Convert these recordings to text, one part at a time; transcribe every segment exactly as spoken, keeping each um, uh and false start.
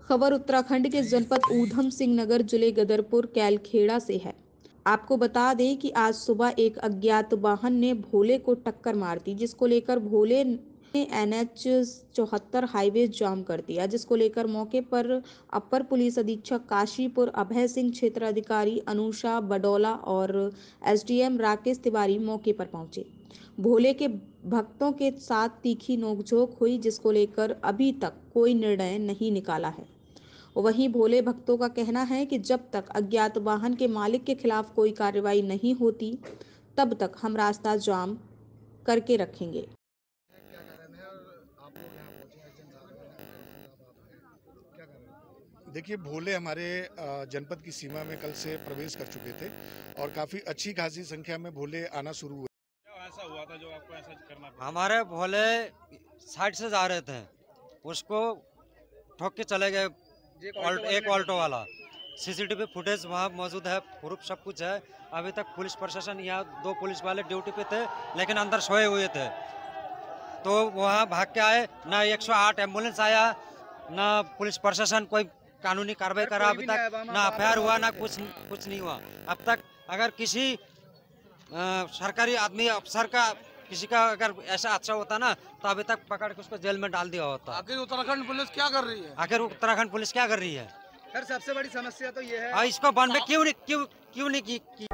खबर उत्तराखंड के जनपद ऊधम सिंह नगर जिले गदरपुर कैलखेड़ा से है। आपको बता दें कि आज सुबह एक अज्ञात वाहन ने भोले को टक्कर मार दी, जिसको लेकर भोले ने एन एच चौहत्तर हाईवे जाम कर दिया, जिसको लेकर मौके पर अपर पुलिस अधीक्षक काशीपुर अभय सिंह, क्षेत्र अधिकारी अनुषा बडोला और S D M Rakesh Tiwari मौके पर पहुंचे। भोले के भक्तों के साथ तीखी नोकझोंक हुई, जिसको लेकर अभी तक कोई निर्णय नहीं निकाला है। वहीं भोले भक्तों का कहना है कि जब तक अज्ञात वाहन के मालिक के खिलाफ कोई कार्रवाई नहीं होती, तब तक हम रास्ता जाम करके रखेंगे। देखिए, भोले हमारे जनपद की सीमा में कल से प्रवेश कर चुके थे और काफी अच्छी खासी संख्या में भोले आना शुरू हुए। क्या ऐसा हुआ था जो आपको ऐसा करना पड़ा? हमारे भोले साइड से जा रहे थे, उसको ठोक के चले गए एक ऑल्टो वाला। सीसीटीवी फुटेज वहाँ मौजूद है, प्रूफ सब कुछ है। अभी तक पुलिस प्रशासन, यहाँ दो पुलिस वाले ड्यूटी पे थे लेकिन अंदर सोए हुए थे, तो वहाँ भाग के आए। ना एक सौ आठ एम्बुलेंस आया, ना पुलिस प्रशासन कोई कानूनी कार्रवाई करा अभी तक, ना एफ आई आर हुआ, ना कुछ कुछ नहीं हुआ अब तक। अगर किसी आ, सरकारी आदमी अफसर का किसी का अगर ऐसा अच्छा होता ना तो अभी तक पकड़ के उसको जेल में डाल दिया होता। आखिर उत्तराखंड पुलिस क्या कर रही है? आखिर उत्तराखंड पुलिस क्या कर रही है? सर, सबसे बड़ी समस्या तो ये है, आ, इसको बंद में क्यों नहीं क्यों क्यों नहीं की, की?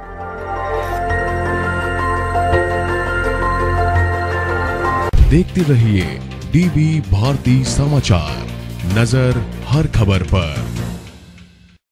देखते रहिए डीबी भारती समाचार, नजर हर खबर पर।